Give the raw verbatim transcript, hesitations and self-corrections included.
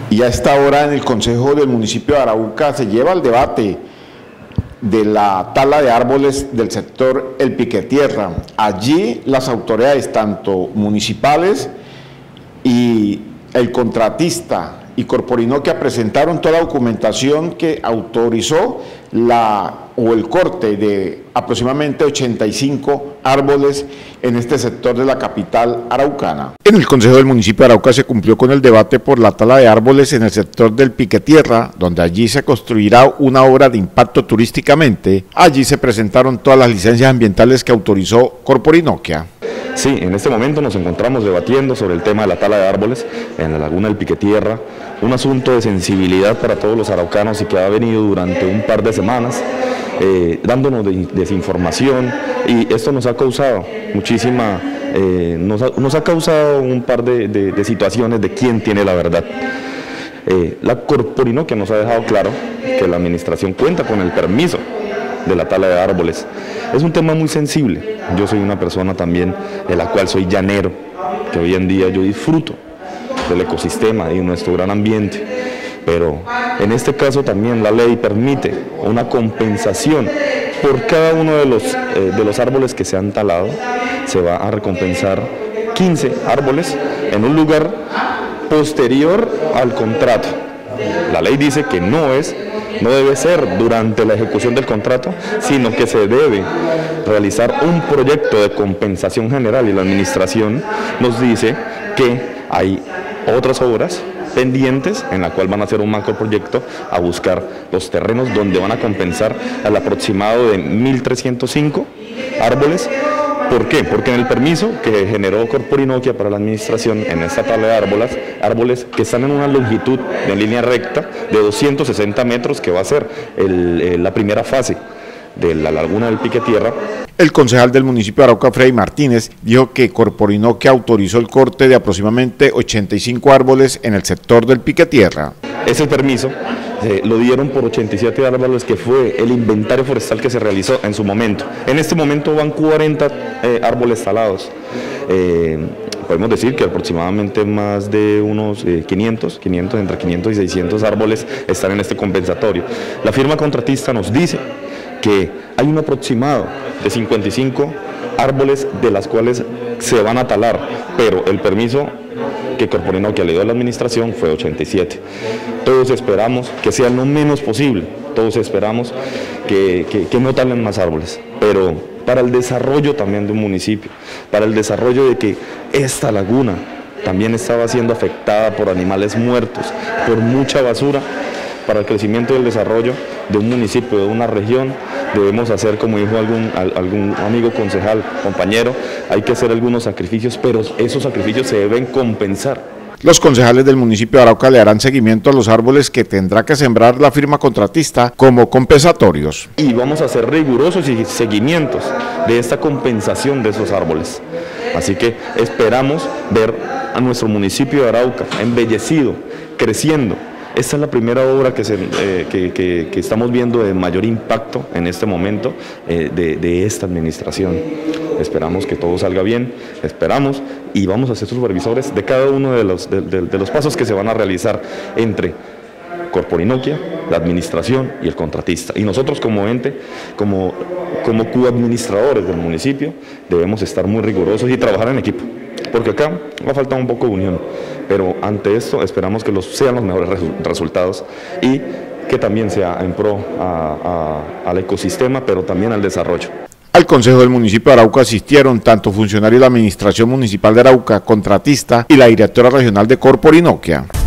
Y a esta hora en el Consejo del Municipio de Arauca se lleva el debate de la tala de árboles del sector El Piquetierra. Allí las autoridades, tanto municipales y el contratista y Corporinoquia, presentaron toda la documentación que autorizó la o el corte de aproximadamente ochenta y cinco árboles en este sector de la capital araucana. En el Consejo del Municipio de Arauca se cumplió con el debate por la tala de árboles en el sector del Piquetierra, donde allí se construirá una obra de impacto turísticamente. Allí se presentaron todas las licencias ambientales que autorizó Corporinoquia. Sí, en este momento nos encontramos debatiendo sobre el tema de la tala de árboles en la laguna del Piquetierra, un asunto de sensibilidad para todos los araucanos y que ha venido durante un par de semanas eh, dándonos de, desinformación, y esto nos ha causado muchísima, eh, nos, ha, nos ha causado un par de, de, de situaciones de quién tiene la verdad. Eh, la Corporinoquia nos ha dejado claro que la administración cuenta con el permiso de la tala de árboles. Es un tema muy sensible. Yo soy una persona también de la cual soy llanero, que hoy en día yo disfruto del ecosistema y de nuestro gran ambiente, pero en este caso también la ley permite una compensación por cada uno de los, eh, de los árboles que se han talado. Se va a recompensar quince árboles en un lugar posterior al contrato. La ley dice que no es No debe ser durante la ejecución del contrato, sino que se debe realizar un proyecto de compensación general, y la administración nos dice que hay otras obras pendientes en la cual van a hacer un macroproyecto a buscar los terrenos donde van a compensar al aproximado de mil trescientos cinco árboles. ¿Por qué? Porque en el permiso que generó Corporinoquia para la administración en esta tala de árboles, árboles que están en una longitud de línea recta de doscientos sesenta metros, que va a ser el, el, la primera fase de la laguna del Piquetierra. El concejal del municipio de Arauca, Freddy Martínez, dijo que Corporinoquia autorizó el corte de aproximadamente ochenta y cinco árboles en el sector del Piquetierra. Ese permiso eh, lo dieron por ochenta y siete árboles, que fue el inventario forestal que se realizó en su momento. En este momento van cuarenta eh, árboles talados. Eh, podemos decir que aproximadamente más de unos eh, quinientos, quinientos, entre quinientos y seiscientos árboles están en este compensatorio. La firma contratista nos dice que hay un aproximado de cincuenta y cinco árboles de las cuales se van a talar, pero el permiso que Corporinoquia le dio a la administración fue ochenta y siete. Todos esperamos que sea lo menos posible, todos esperamos que, que, que no talen más árboles, pero para el desarrollo también de un municipio, para el desarrollo de que esta laguna también estaba siendo afectada por animales muertos, por mucha basura, para el crecimiento y el desarrollo de un municipio, de una región, debemos hacer, como dijo algún, algún amigo concejal, compañero, hay que hacer algunos sacrificios, pero esos sacrificios se deben compensar. Los concejales del municipio de Arauca le harán seguimiento a los árboles que tendrá que sembrar la firma contratista como compensatorios. Y vamos a hacer rigurosos y seguimientos de esta compensación de esos árboles. Así que esperamos ver a nuestro municipio de Arauca embellecido, creciendo. Esta es la primera obra que, se, eh, que, que, que estamos viendo de mayor impacto en este momento eh, de, de esta administración. Esperamos que todo salga bien, esperamos y vamos a ser supervisores de cada uno de los, de, de, de los pasos que se van a realizar entre Corporinoquia, la administración y el contratista. Y nosotros como ente, como, como coadministradores del municipio, debemos estar muy rigurosos y trabajar en equipo, porque acá va a faltar un poco de unión, pero ante esto esperamos que los, sean los mejores resu resultados y que también sea en pro a, a, al ecosistema, pero también al desarrollo. Al Consejo del Municipio de Arauca asistieron tanto funcionarios de la Administración Municipal de Arauca, contratista y la Directora Regional de Corporinoquia.